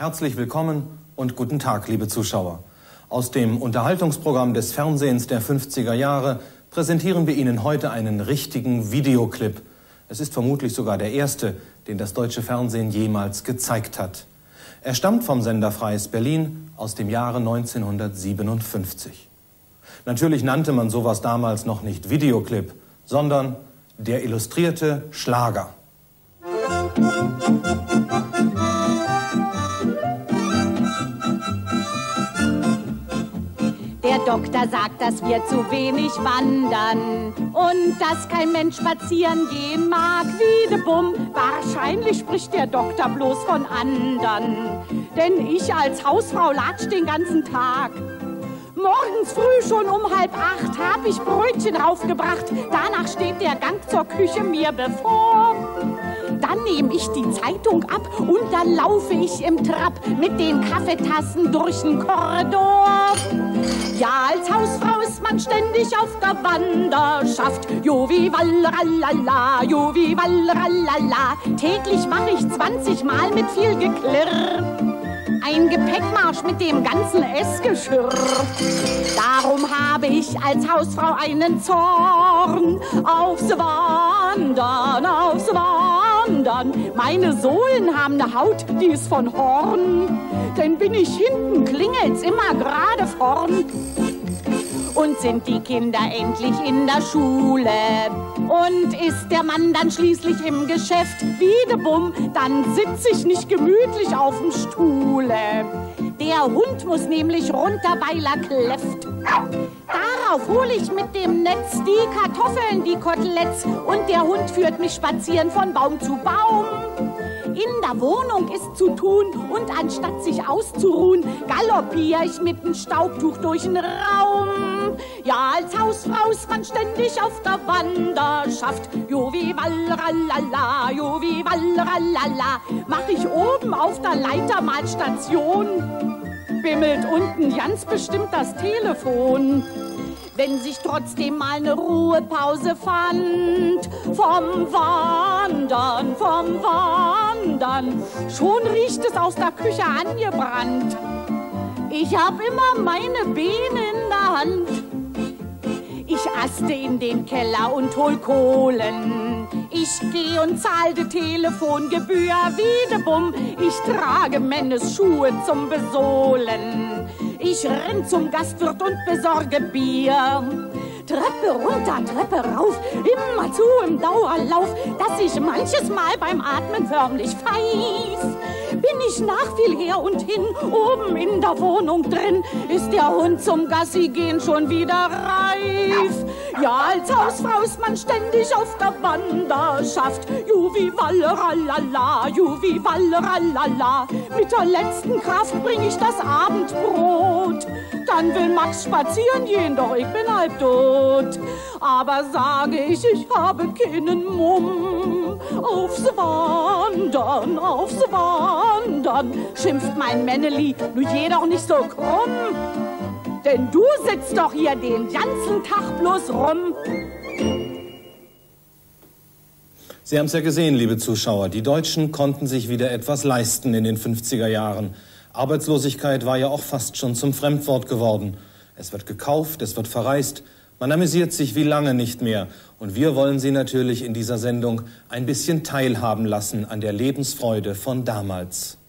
Herzlich willkommen und guten Tag, liebe Zuschauer. Aus dem Unterhaltungsprogramm des Fernsehens der 50er Jahre präsentieren wir Ihnen heute einen richtigen Videoclip. Es ist vermutlich sogar der erste, den das deutsche Fernsehen jemals gezeigt hat. Er stammt vom Sender Freies Berlin aus dem Jahre 1957. Natürlich nannte man sowas damals noch nicht Videoclip, sondern der illustrierte Schlager. Der Doktor sagt, dass wir zu wenig wandern und dass kein Mensch spazieren gehen mag. Wiedebum, wahrscheinlich spricht der Doktor bloß von andern. Denn ich als Hausfrau latsch den ganzen Tag. Morgens früh schon um 7:30 hab ich Brötchen raufgebracht. Danach steht der Gang zur Küche mir bevor. Dann nehme ich die Zeitung ab und dann laufe ich im Trab mit den Kaffeetassen durch den Korridor. Ja, als Hausfrau ist man ständig auf der Wanderschaft. Jovi walleralala, jovi walleralala. Täglich mache ich 20 Mal mit viel Geklirr ein Gepäckmarsch mit dem ganzen Essgeschirr. Darum habe ich als Hausfrau einen Zorn aufs Wandern, aufs Wandern. Meine Sohlen haben eine Haut, die ist von Horn. Denn bin ich hinten, klingelt's immer gerade vorn. Und sind die Kinder endlich in der Schule und ist der Mann dann schließlich im Geschäft, wiedebum, dann sitz ich nicht gemütlich auf dem Stuhle. Der Hund muss nämlich runter, weil er kläfft. Darauf hole ich mit dem Netz die Kartoffeln, die Koteletts und der Hund führt mich spazieren von Baum zu Baum. In der Wohnung ist zu tun und anstatt sich auszuruhen, galoppiere ich mit dem Staubtuch durch den Raum. Ja, als Hausfrau ist man ständig auf der Wanderschaft. Jovi walleralala, jovi walleralala. Mach ich oben auf der Leiter mal Station, bimmelt unten ganz bestimmt das Telefon. Wenn sich trotzdem mal eine Ruhepause fand vom Wandern, schon riecht es aus der Küche angebrannt. Ich hab immer meine Beine in der Hand. Ich aste in den Keller und hol Kohlen. Ich geh und zahl die Telefongebühr, wiedebum. Ich trage Männes Schuhe zum Besohlen. Ich renn zum Gastwirt und besorge Bier. Treppe runter, Treppe rauf, immer zu im Dauerlauf, dass ich manches Mal beim Atmen förmlich pfeif. Bin ich nach viel her und hin, oben in der Wohnung drin, ist der Hund zum Gassi gehen schon wieder reif. Ja, als Hausfrau ist man ständig auf der Wanderschaft. Juvi walleralala, juvi walleralala. Mit der letzten Kraft bring ich das Abendbrot. Dann will Max spazieren gehen, doch ich bin halb tot. Aber sage ich, ich habe keinen Mumm. Aufs Wandern, schimpft mein Männeli, nu geh doch nicht so krumm. Denn du sitzt doch hier den ganzen Tag bloß rum. Sie haben es ja gesehen, liebe Zuschauer, die Deutschen konnten sich wieder etwas leisten in den 50er Jahren. Arbeitslosigkeit war ja auch fast schon zum Fremdwort geworden. Es wird gekauft, es wird verreist, man amüsiert sich wie lange nicht mehr. Und wir wollen Sie natürlich in dieser Sendung ein bisschen teilhaben lassen an der Lebensfreude von damals.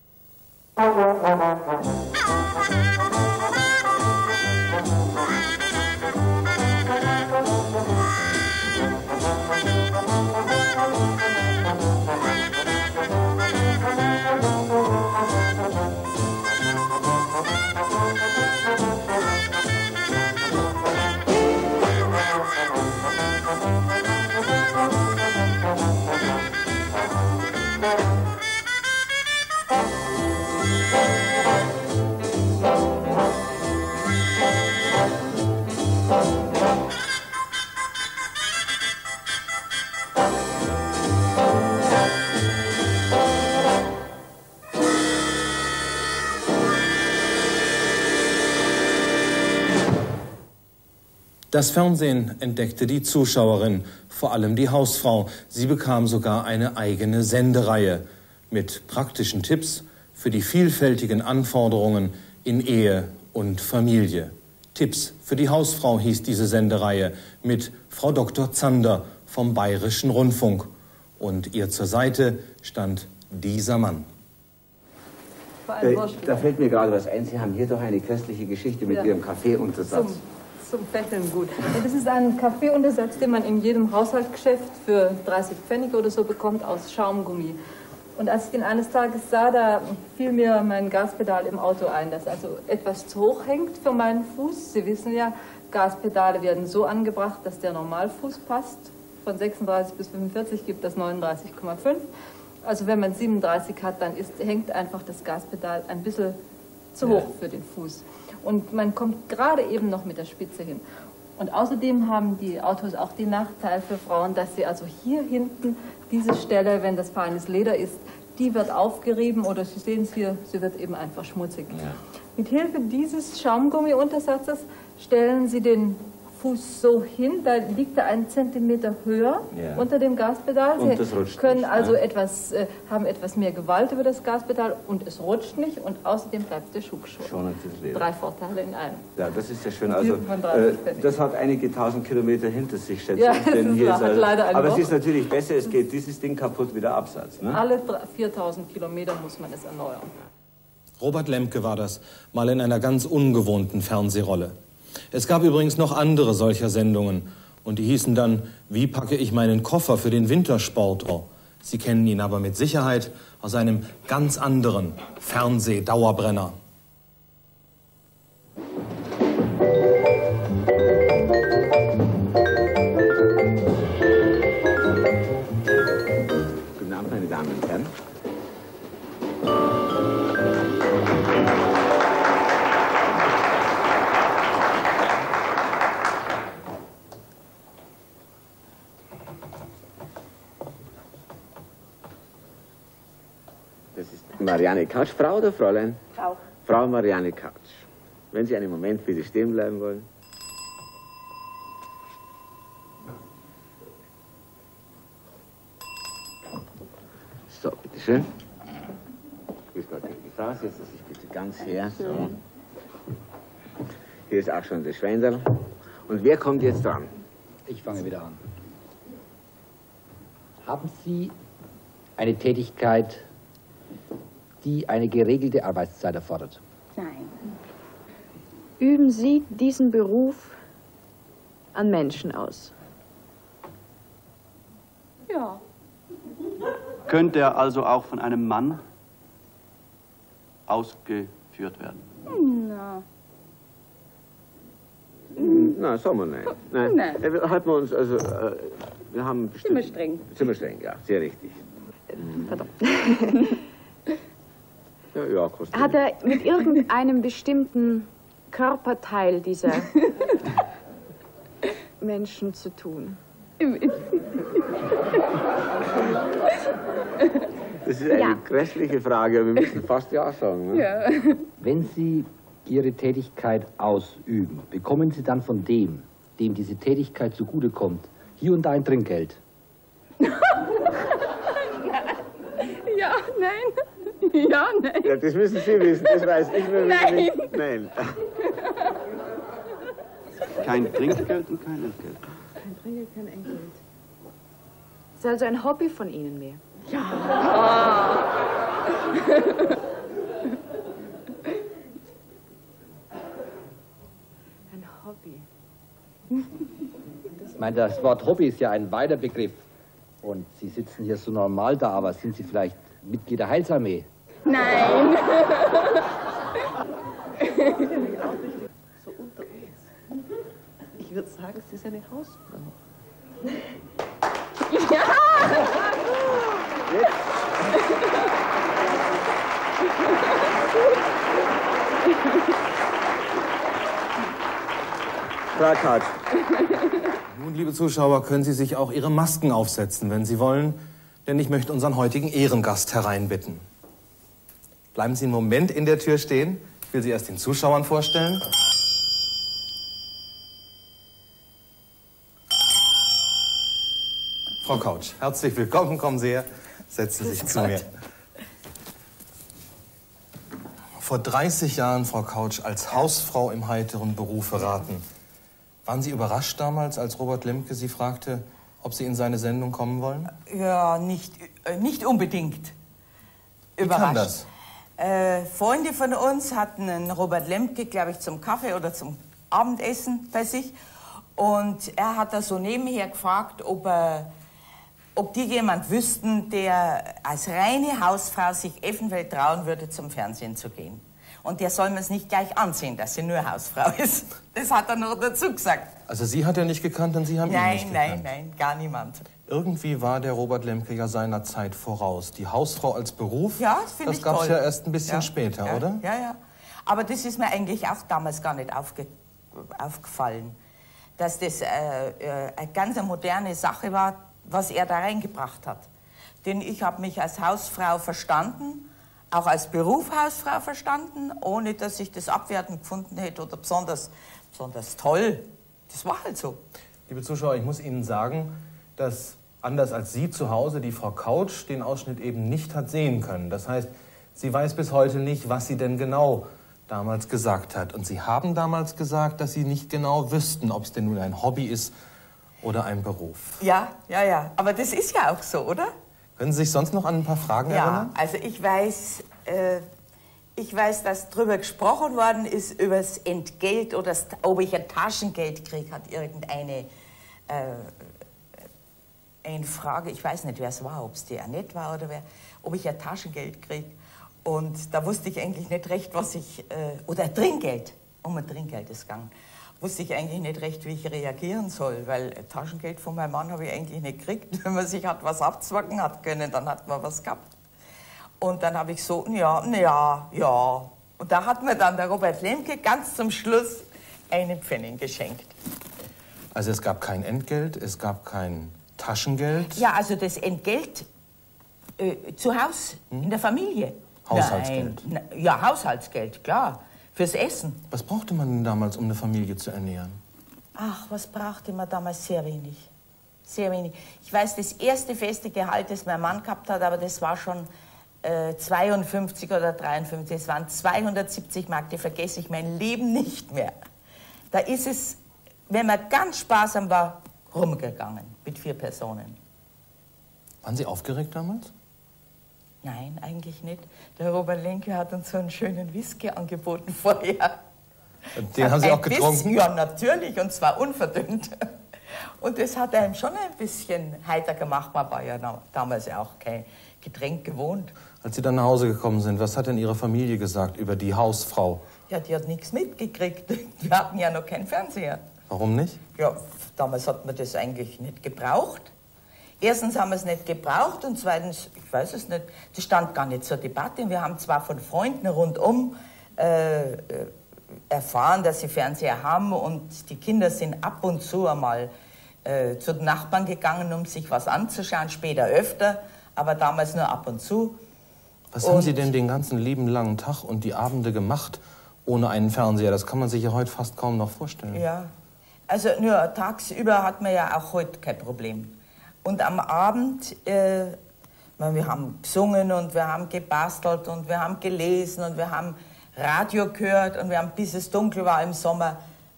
Das Fernsehen entdeckte die Zuschauerin, vor allem die Hausfrau. Sie bekam sogar eine eigene Sendereihe mit praktischen Tipps für die vielfältigen Anforderungen in Ehe und Familie. Tipps für die Hausfrau hieß diese Sendereihe mit Frau Dr. Zander vom Bayerischen Rundfunk. Und ihr zur Seite stand dieser Mann. Da fällt mir gerade was ein. Sie haben hier doch eine köstliche Geschichte mit Ihrem Kaffeeuntersatz. Zum Betteln gut. Das ist ein Kaffeeuntersatz, den man in jedem Haushaltsgeschäft für 30 Pfennig oder so bekommt, aus Schaumgummi. Und als ich den eines Tages sah, da fiel mir mein Gaspedal im Auto ein, das also etwas zu hoch hängt für meinen Fuß. Sie wissen ja, Gaspedale werden so angebracht, dass der Normalfuß passt. Von 36 bis 45 gibt das 39,5. Also wenn man 37 hat, dann hängt einfach das Gaspedal ein bisschen zu hoch für den Fuß. Und man kommt gerade eben noch mit der Spitze hin. Und außerdem haben die Autos auch den Nachteil für Frauen, dass sie also hier hinten diese Stelle, wenn das feines Leder ist, die wird aufgerieben oder Sie sehen es hier, sie wird eben einfach schmutzig. Ja. Mit Hilfe dieses Schaumgummi-Untersatzes stellen Sie den Fuß so hin, da liegt er 1 Zentimeter höher unter dem Gaspedal. Und das rutscht können nicht, also haben etwas mehr Gewalt über das Gaspedal und es rutscht nicht und außerdem bleibt der Schuh schon. 3 Vorteile in einem. Ja, das ist ja schön. Also, das hat einige 1000 Kilometer hinter sich, schätze ja, ich. Denn hier ist leider eine aber Woche. Es ist natürlich besser, es geht dieses Ding kaputt wieder Absatz. Ne? Alle 4000 Kilometer muss man es erneuern. Robert Lemke war das, mal in einer ganz ungewohnten Fernsehrolle. Es gab übrigens noch andere solcher Sendungen. Und die hießen dann, wie packe ich meinen Koffer für den Wintersport? Sie kennen ihn aber mit Sicherheit aus einem ganz anderen Fernsehdauerbrenner. Guten Abend, meine Damen und Herren. Das ist Marianne Couch. Frau oder Fräulein? Frau. Frau Marianne Couch. Wenn Sie einen Moment bitte stehen bleiben wollen. So, bitteschön. Grüß Gott, die Frau, setzen Sie sich bitte ganz her. So. Hier ist auch schon das Schweinderl. Und wer kommt jetzt dran? Ich fange wieder an. Haben Sie eine Tätigkeit, die eine geregelte Arbeitszeit erfordert? Nein. Üben Sie diesen Beruf an Menschen aus? Ja. Könnte er also auch von einem Mann ausgeführt werden? Na. Na, sagen wir nein. Nein. Halten wir uns, also, wir haben bestimmt... Zimmerstreng. Zimmerstreng, ja, sehr richtig. Pardon. Ja, kostet. Hat er mit irgendeinem bestimmten Körperteil dieser Menschen zu tun? Das ist eine grässliche Frage, wir müssen fast ja sagen. Ne? Ja. Wenn Sie Ihre Tätigkeit ausüben, bekommen Sie dann von dem diese Tätigkeit zugutekommt, hier und da ein Trinkgeld? Ja, nein. Ja, nein. Ja, das müssen Sie wissen, das weiß ich mir nicht. Nein. Kein Trinkgeld und kein Entgelt. Kein Trinkgeld, kein Entgelt. Ist also ein Hobby von Ihnen mehr? Ja. Ein Hobby. Ich meine, das Wort Hobby ist ja ein weiter Begriff. Und Sie sitzen hier so normal da, aber sind Sie vielleicht Mitglied der Heilsarmee? Nein. So unter uns. Ich würde sagen, es ist eine Hausfrau. Ja! Frau Couch. Nun, liebe Zuschauer, können Sie sich auch Ihre Masken aufsetzen, wenn Sie wollen, denn ich möchte unseren heutigen Ehrengast hereinbitten. Bleiben Sie einen Moment in der Tür stehen. Ich will Sie erst den Zuschauern vorstellen. Frau Couch, herzlich willkommen, kommen Sie her, setzen Sie sich zu mir. Vor 30 Jahren, Frau Couch, als Hausfrau im heiteren Beruf beraten. Waren Sie überrascht damals, als Robert Lemke Sie fragte, ob Sie in seine Sendung kommen wollen? Ja, nicht unbedingt überrascht. Wie kam das? Freunde von uns hatten einen Robert Lemke, glaube ich, zum Kaffee oder zum Abendessen bei sich. Und er hat da so nebenher gefragt, ob die jemand wüssten, der als reine Hausfrau sich eventuell trauen würde, zum Fernsehen zu gehen. Und der soll man es nicht gleich ansehen, dass sie nur Hausfrau ist. Das hat er noch dazu gesagt. Also Sie hat er nicht gekannt und Sie haben ihn nicht gekannt? Nein, gar niemand. Irgendwie war der Robert Lemke ja seiner Zeit voraus. Die Hausfrau als Beruf, ja, das finde ich toll. Das gab es ja erst ein bisschen später, ja, oder? Ja. Aber das ist mir eigentlich auch damals gar nicht aufgefallen, dass das eine ganz moderne Sache war, was er da reingebracht hat. Denn ich habe mich als Hausfrau verstanden, auch als Beruf Hausfrau verstanden, ohne dass ich das abwertend gefunden hätte oder besonders toll. Das war halt so. Liebe Zuschauer, ich muss Ihnen sagen, dass anders als Sie zu Hause die Frau Couch den Ausschnitt eben nicht hat sehen können. Das heißt, sie weiß bis heute nicht, was sie denn genau damals gesagt hat. Und Sie haben damals gesagt, dass Sie nicht genau wüssten, ob es denn nun ein Hobby ist oder ein Beruf. Ja. Aber das ist ja auch so, oder? Können Sie sich sonst noch an ein paar Fragen erinnern? Ja, also ich weiß, dass darüber gesprochen worden ist, über das Entgelt oder ob ich ein Taschengeld kriege, hat irgendeine eine Frage, ich weiß nicht, wer es war, ob es die Annette war oder wer, ob ich ein Taschengeld kriege. Und da wusste ich eigentlich nicht recht, was ich, oder Trinkgeld, um ein Trinkgeld ist gegangen. Wusste ich eigentlich nicht recht, wie ich reagieren soll, weil Taschengeld von meinem Mann habe ich eigentlich nicht gekriegt. Wenn man sich hat was abzwacken hat können, dann hat man was gehabt. Und dann habe ich so, ja. Und da hat mir dann der Robert Lemke ganz zum Schluss einen Pfennig geschenkt. Also es gab kein Entgelt, es gab kein Taschengeld? Ja, also das Entgelt zu Hause, in der Familie. Haushaltsgeld? Nein, ja, Haushaltsgeld, klar. Fürs Essen. Was brauchte man denn damals, um eine Familie zu ernähren? Ach, was brauchte man damals? Sehr wenig. Sehr wenig. Ich weiß, das erste feste Gehalt, das mein Mann gehabt hat, aber das war schon 52 oder 53. Es waren 270 Mark, die vergesse ich mein Leben nicht mehr. Da ist es, wenn man ganz sparsam war, rumgegangen mit 4 Personen. Waren Sie aufgeregt damals? Nein, eigentlich nicht. Der Robert Lemke hat uns so einen schönen Whisky angeboten vorher. Den haben Sie auch getrunken? Ja, natürlich, und zwar unverdünnt. Und das hat einem schon ein bisschen heiter gemacht. Man war ja damals auch kein Getränk gewohnt. Als Sie dann nach Hause gekommen sind, was hat denn Ihre Familie gesagt über die Hausfrau? Ja, die hat nichts mitgekriegt. Wir hatten ja noch keinen Fernseher. Warum nicht? Ja, damals hat man das eigentlich nicht gebraucht. Erstens haben wir es nicht gebraucht und zweitens, ich weiß es nicht, das stand gar nicht zur Debatte. Wir haben zwar von Freunden rundum erfahren, dass sie Fernseher haben und die Kinder sind ab und zu einmal zu den Nachbarn gegangen, um sich was anzuschauen, später öfter, aber damals nur ab und zu. Was haben Sie denn den ganzen lieben langen Tag und die Abende gemacht ohne einen Fernseher? Das kann man sich ja heute fast kaum noch vorstellen. Ja, also nur tagsüber hat man ja auch heute kein Problem. Und am Abend, wir haben gesungen und wir haben gebastelt und wir haben gelesen und wir haben Radio gehört und wir haben, bis es dunkel war im Sommer,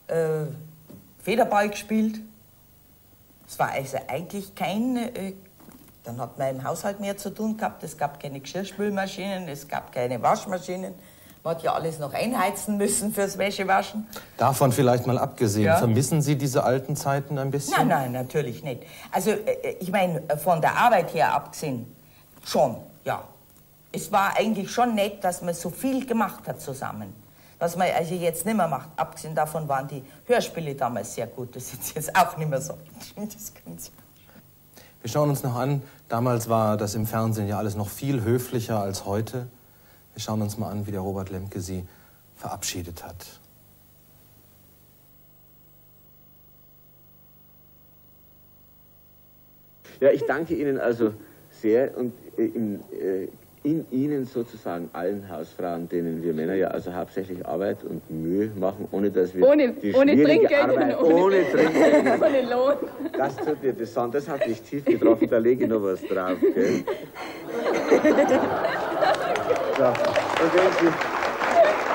Federball gespielt. Es war also eigentlich dann hat man im Haushalt mehr zu tun gehabt. Es gab keine Geschirrspülmaschinen, es gab keine Waschmaschinen. Man hat ja alles noch einheizen müssen fürs Wäschewaschen. Davon vielleicht mal abgesehen, ja. Vermissen Sie diese alten Zeiten ein bisschen? Nein, natürlich nicht. Also, ich meine, von der Arbeit her abgesehen, schon, ja. Es war eigentlich schon nett, dass man so viel gemacht hat zusammen. Was man also jetzt nicht mehr macht. Abgesehen davon waren die Hörspiele damals sehr gut. Das ist jetzt auch nicht mehr so. Wir schauen uns noch an, damals war das im Fernsehen ja alles noch viel höflicher als heute. Wir schauen uns mal an, wie der Robert Lemke Sie verabschiedet hat. Ja, ich danke Ihnen also sehr und in Ihnen sozusagen allen Hausfrauen, denen wir Männer ja also hauptsächlich Arbeit und Mühe machen, ohne dass wir ohne Trinkgeld, Arbeit, ohne Trinkgeld, ohne Lohn. Das tut mir besonders, das hat mich tief getroffen, da lege ich noch was drauf, gell? So, und wenn Sie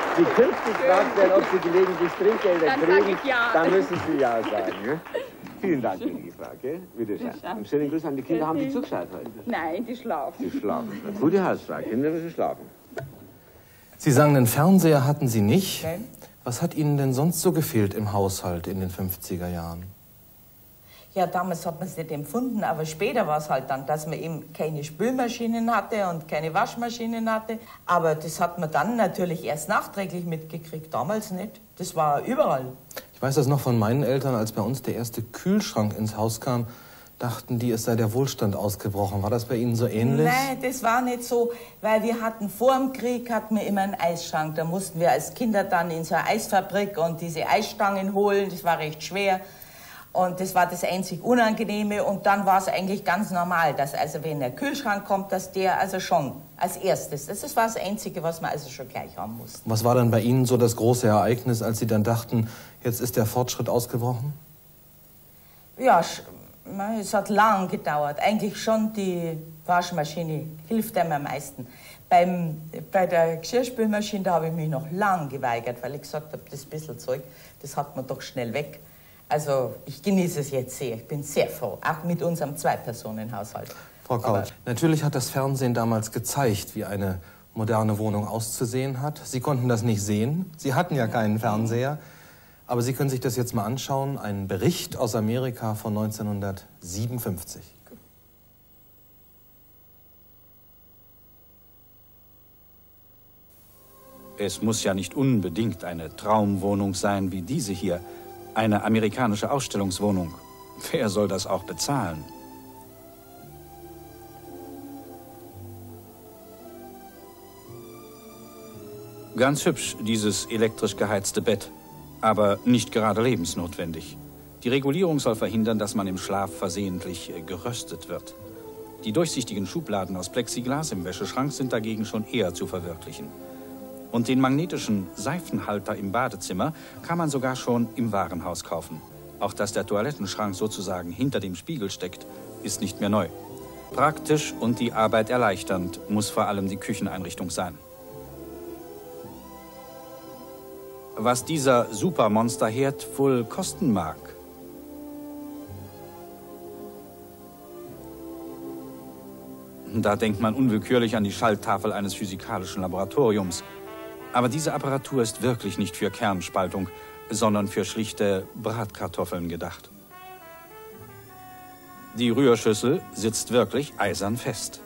Sie künftig gefragt werden, ob Sie gelegentlich Trinkgelder Dann kriegen, sag ich ja. dann müssen Sie ja sagen. Ne? Vielen Dank, liebe Frau. Gell? Bitte schön. Einen schönen Gruß an die Kinder. Haben die zugeschaut heute? Nein, die schlafen. Die schlafen. Eine gute Hausfrau. Kinder müssen schlafen. Sie sagen, den Fernseher hatten Sie nicht. Nein. Was hat Ihnen denn sonst so gefehlt im Haushalt in den 50er Jahren? Ja, damals hat man es nicht empfunden, aber später war es halt dann, dass man eben keine Spülmaschinen hatte und keine Waschmaschinen hatte. Aber das hat man dann natürlich erst nachträglich mitgekriegt, damals nicht. Das war überall. Ich weiß das noch von meinen Eltern, als bei uns der erste Kühlschrank ins Haus kam, dachten die, es sei der Wohlstand ausgebrochen. War das bei Ihnen so ähnlich? Nein, das war nicht so, weil wir hatten vor dem Krieg hatten wir immer einen Eisschrank. Da mussten wir als Kinder dann in so eine Eisfabrik und diese Eisstangen holen. Das war recht schwer. Und das war das einzig Unangenehme. Und dann war es eigentlich ganz normal, dass also wenn der Kühlschrank kommt, dass der also schon als erstes, das war das Einzige, was man also schon gleich haben musste. Was war dann bei Ihnen so das große Ereignis, als Sie dann dachten, jetzt ist der Fortschritt ausgebrochen? Ja, es hat lang gedauert. Eigentlich schon die Waschmaschine hilft einem am meisten. Bei der Geschirrspülmaschine, da habe ich mich noch lang geweigert, weil ich gesagt habe, das bisschen Zeug, das hat man doch schnell weg. Also ich genieße es jetzt sehr. Ich bin sehr froh, auch mit unserem Zwei-Personen-Haushalt. Frau Kaut, natürlich hat das Fernsehen damals gezeigt, wie eine moderne Wohnung auszusehen hat. Sie konnten das nicht sehen. Sie hatten ja keinen Fernseher. Aber Sie können sich das jetzt mal anschauen. Ein Bericht aus Amerika von 1957. Es muss ja nicht unbedingt eine Traumwohnung sein wie diese hier. Eine amerikanische Ausstellungswohnung. Wer soll das auch bezahlen? Ganz hübsch, dieses elektrisch geheizte Bett. Aber nicht gerade lebensnotwendig. Die Regulierung soll verhindern, dass man im Schlaf versehentlich geröstet wird. Die durchsichtigen Schubladen aus Plexiglas im Wäscheschrank sind dagegen schon eher zu verwirklichen. Und den magnetischen Seifenhalter im Badezimmer kann man sogar schon im Warenhaus kaufen. Auch dass der Toilettenschrank sozusagen hinter dem Spiegel steckt, ist nicht mehr neu. Praktisch und die Arbeit erleichternd muss vor allem die Kücheneinrichtung sein. Was dieser Supermonsterherd wohl kosten mag? Da denkt man unwillkürlich an die Schalttafel eines physikalischen Laboratoriums. Aber diese Apparatur ist wirklich nicht für Kernspaltung, sondern für schlichte Bratkartoffeln gedacht. Die Rührschüssel sitzt wirklich eisern fest.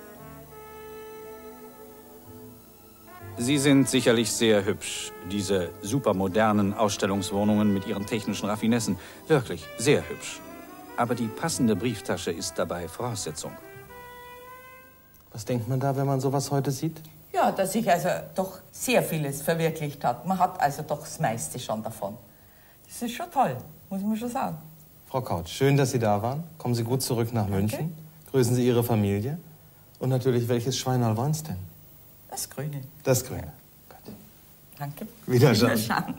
Sie sind sicherlich sehr hübsch, diese supermodernen Ausstellungswohnungen mit ihren technischen Raffinessen. Wirklich sehr hübsch. Aber die passende Brieftasche ist dabei Voraussetzung. Was denkt man da, wenn man sowas heute sieht? Ja, dass sich also doch sehr vieles verwirklicht hat. Man hat also doch das meiste schon davon. Das ist schon toll, muss man schon sagen. Frau Kaut, schön, dass Sie da waren. Kommen Sie gut zurück nach München. Grüßen Sie Ihre Familie. Und natürlich, welches Schweinerl waren es denn? Das Grüne. Das Grüne. Gut. Danke. Wiederschauen.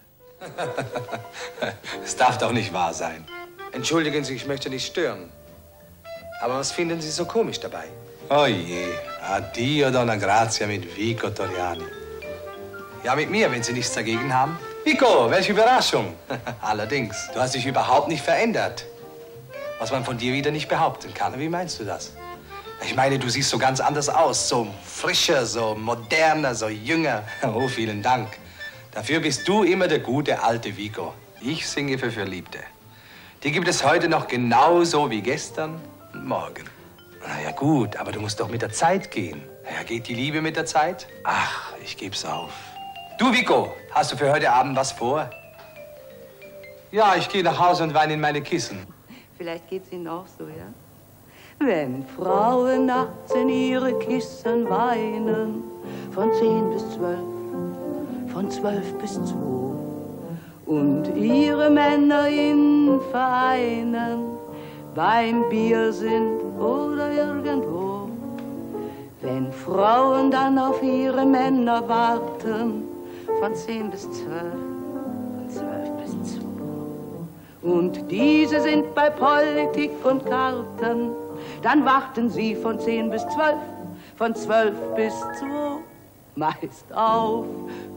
Es darf doch nicht wahr sein. Entschuldigen Sie, ich möchte nicht stören. Aber was finden Sie so komisch dabei? Oh je, addio donna Grazia mit Vico Toriani. Ja, mit mir, wenn Sie nichts dagegen haben. Vico, welche Überraschung. Allerdings, du hast dich überhaupt nicht verändert. Was man von dir wieder nicht behaupten kann. Wie meinst du das? Ich meine, du siehst so ganz anders aus. So frischer, so moderner, so jünger. Oh, vielen Dank. Dafür bist du immer der gute alte Vico. Ich singe für Verliebte. Die gibt es heute noch genauso wie gestern und morgen. Na ja gut, aber du musst doch mit der Zeit gehen. Ja, geht die Liebe mit der Zeit? Ach, ich geb's auf. Du, Vico, hast du für heute Abend was vor? Ja, ich gehe nach Hause und weine in meine Kissen. Vielleicht geht's Ihnen auch so, ja? Wenn Frauen nachts in ihre Kissen weinen, von 10 bis 12, von 12 bis 2, und ihre Männer in Vereinen beim Bier sind oder irgendwo. Wenn Frauen dann auf ihre Männer warten, von 10 bis 12, von 12 bis 2. Und diese sind bei Politik und Karten, dann warten sie von 10 bis 12, von 12 bis 2. meist auf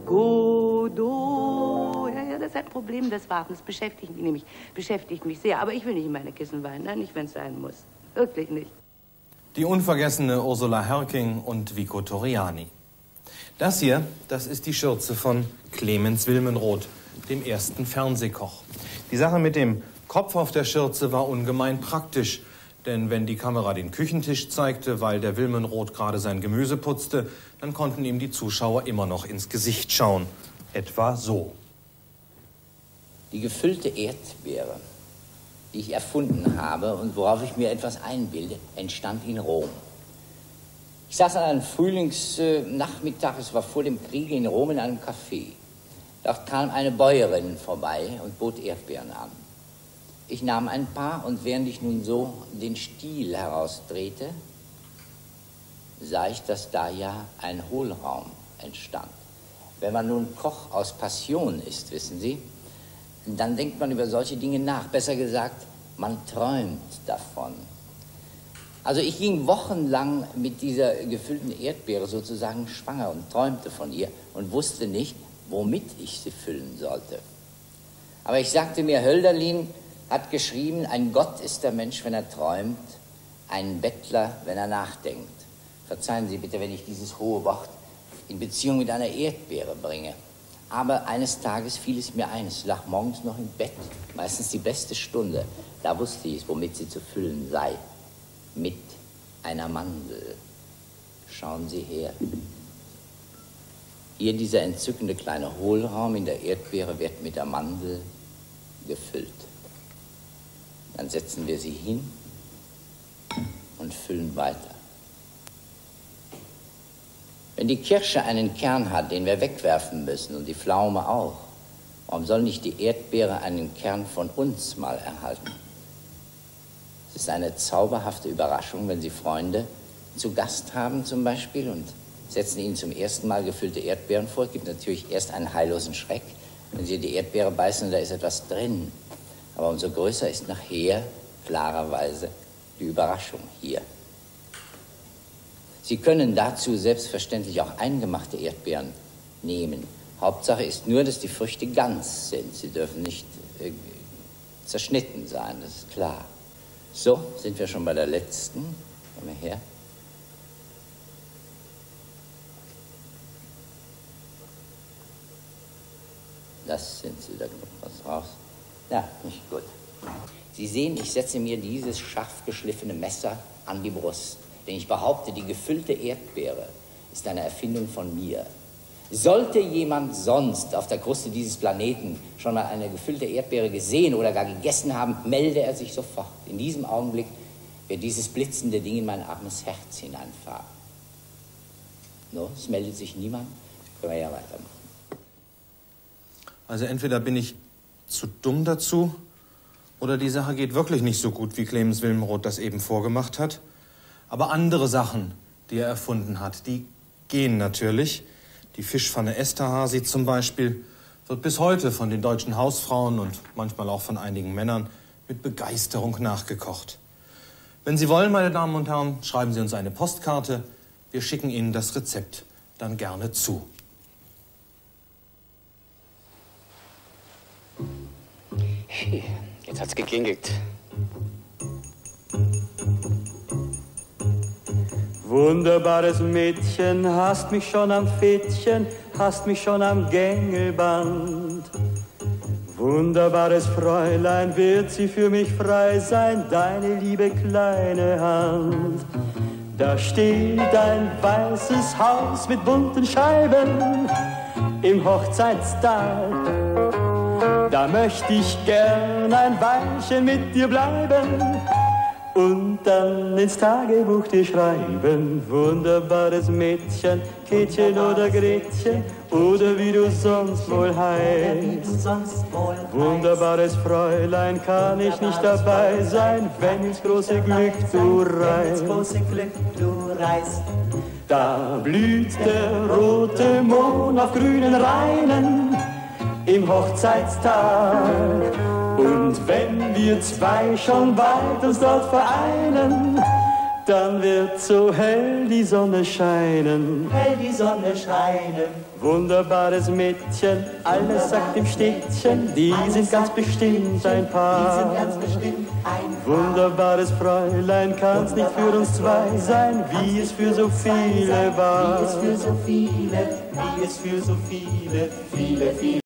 Godot. Ja, das ist ein Problem des Wartens. Beschäftigt mich sehr. Aber ich will nicht in meine Kissen weinen, nein, nicht, wenn es sein muss. Wirklich nicht. Die unvergessene Ursula Herking und Vico Torriani. Das hier, das ist die Schürze von Clemens Wilmenrod, dem ersten Fernsehkoch. Die Sache mit dem Kopf auf der Schürze war ungemein praktisch. Denn wenn die Kamera den Küchentisch zeigte, weil der Wilmenrod gerade sein Gemüse putzte, dann konnten ihm die Zuschauer immer noch ins Gesicht schauen. Etwa so. Die gefüllte Erdbeere, die ich erfunden habe und worauf ich mir etwas einbilde, entstand in Rom. Ich saß an einem Frühlingsnachmittag, es war vor dem Krieg, in Rom in einem Café. Dort kam eine Bäuerin vorbei und bot Erdbeeren an. Ich nahm ein paar und während ich nun so den Stiel herausdrehte, sah ich, dass da ja ein Hohlraum entstand. Wenn man nun Koch aus Passion ist, wissen Sie, dann denkt man über solche Dinge nach. Besser gesagt, man träumt davon. Also ich ging wochenlang mit dieser gefüllten Erdbeere sozusagen schwanger und träumte von ihr und wusste nicht, womit ich sie füllen sollte. Aber ich sagte mir, Hölderlin hat geschrieben, ein Gott ist der Mensch, wenn er träumt, ein Bettler, wenn er nachdenkt. Verzeihen Sie bitte, wenn ich dieses hohe Wort in Beziehung mit einer Erdbeere bringe. Aber eines Tages fiel es mir ein, es lag morgens noch im Bett, meistens die beste Stunde. Da wusste ich, womit sie zu füllen sei. Mit einer Mandel. Schauen Sie her. Hier dieser entzückende kleine Hohlraum in der Erdbeere wird mit der Mandel gefüllt. Dann setzen wir sie hin und füllen weiter. Wenn die Kirsche einen Kern hat, den wir wegwerfen müssen und die Pflaume auch, warum soll nicht die Erdbeere einen Kern von uns mal erhalten? Es ist eine zauberhafte Überraschung, wenn Sie Freunde zu Gast haben zum Beispiel und setzen ihnen zum ersten Mal gefüllte Erdbeeren vor. Es gibt natürlich erst einen heillosen Schreck, wenn Sie die Erdbeere beißen, da ist etwas drin. Aber umso größer ist nachher klarerweise die Überraschung hier. Sie können dazu selbstverständlich auch eingemachte Erdbeeren nehmen. Hauptsache ist nur, dass die Früchte ganz sind. Sie dürfen nicht zerschnitten sein, das ist klar. So, sind wir schon bei der letzten. Komm mal her. Das sind Sie, da kommt was raus. Ja, nicht gut. Sie sehen, ich setze mir dieses scharf geschliffene Messer an die Brust. Denn ich behaupte, die gefüllte Erdbeere ist eine Erfindung von mir. Sollte jemand sonst auf der Kruste dieses Planeten schon mal eine gefüllte Erdbeere gesehen oder gar gegessen haben, melde er sich sofort. In diesem Augenblick wird dieses blitzende Ding in mein armes Herz hineinfahren. No, es meldet sich niemand, können wir ja weitermachen. Also entweder bin ich zu dumm dazu oder die Sache geht wirklich nicht so gut, wie Clemens Wilmenrod das eben vorgemacht hat. Aber andere Sachen, die er erfunden hat, die gehen natürlich. Die Fischpfanne Esterhazy zum Beispiel wird bis heute von den deutschen Hausfrauen und manchmal auch von einigen Männern mit Begeisterung nachgekocht. Wenn Sie wollen, meine Damen und Herren, schreiben Sie uns eine Postkarte. Wir schicken Ihnen das Rezept dann gerne zu. Jetzt hat's geklingelt. Wunderbares Mädchen, hast mich schon am Fädchen, hast mich schon am Gängelband. Wunderbares Fräulein, wird sie für mich frei sein, deine liebe kleine Hand. Da steht ein weißes Haus mit bunten Scheiben im Hochzeitstag. Da möchte ich gern ein Weilchen mit dir bleiben und dann ins Tagebuch dir schreiben. Wunderbares Mädchen, Kätchen oder Gretchen oder wie du sonst wohl heißt. Wunderbares Fräulein, kann ich nicht dabei sein, wenn ins große Glück du reist. Da blüht der rote Mohn auf grünen Rainen im Hochzeitstag. Und wenn wir zwei schon bald uns dort vereinen, Dann wird so hell die Sonne scheinen, hell die Sonne scheinen. Wunderbares Mädchen, alles sagt im Städtchen, die sind ganz bestimmt ein Paar. Wunderbares Fräulein, kann's nicht für uns zwei sein, wie es für so viele war. Wie es für so viele, wie es für so viele, viele.